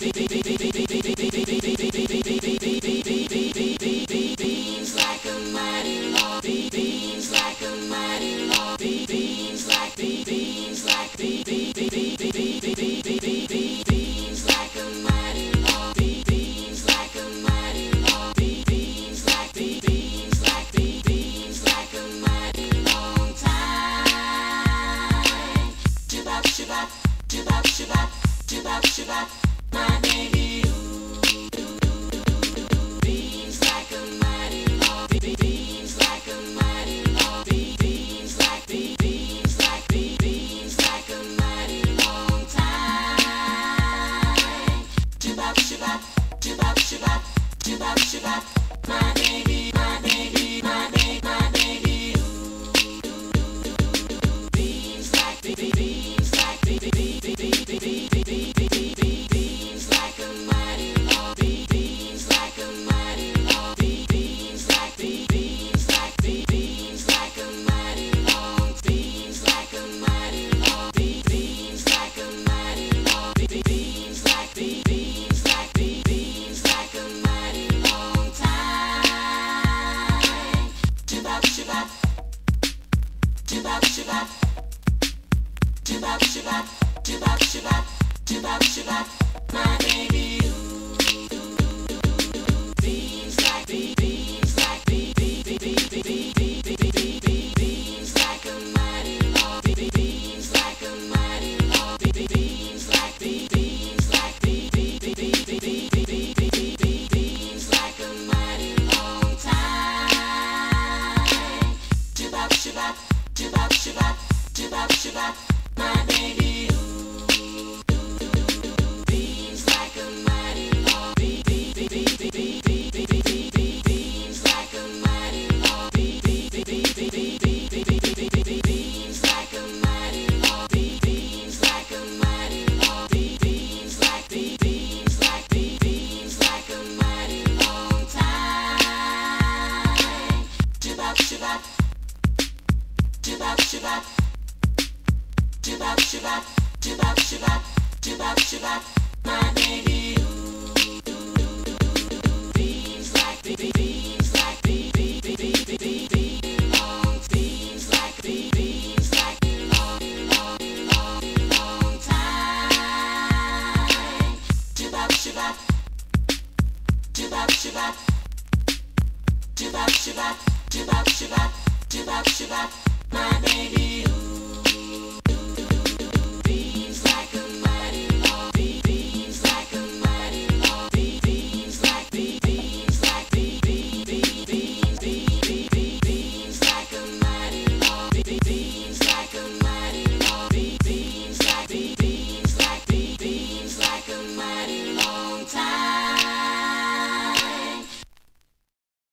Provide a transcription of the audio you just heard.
Beams like a mighty law. Beams like a mighty law. Beams like beams like beams like a mighty law. Beams like a mighty law. Beams like beams like beams like a mighty long time. Shabab shabab shabab shabab shabab shabab, my baby. Beams like a mighty law. Beams like a mighty law. Beams like beams like beams like a mighty long time. Shabab shabab shabab shabab shabab shabab, my baby, my baby, my baby, my baby. Beams like beams like beams like a mighty law. Beams like a mighty law. Beams like beams like beams like a mighty long. Beams like a mighty law. Beams like a mighty law. Beams like beams like beams like a mighty long time. Shabab shabab shabab shabab shabab shabab shabab shabab shabab shabab, my baby. Beams like beams like beams like a mighty law. Beams like a mighty law. Beams like beams like beams like a mighty long time. Shabab shabab shabab shabab shabab shabab, my baby. Beams like a mighty law. Beams like a mighty law. Beams like a mighty law. Beams like a mighty law. Beams like beams like beams like a mighty long time. Shabab shabab shabab shabab shabab shabab shabab shabab shabab shabab, my baby. Beams like beams like long. Beams like beams like long time. Shabab shabab shabab shabab shabab shabab shabab shabab shabab shabab, my baby.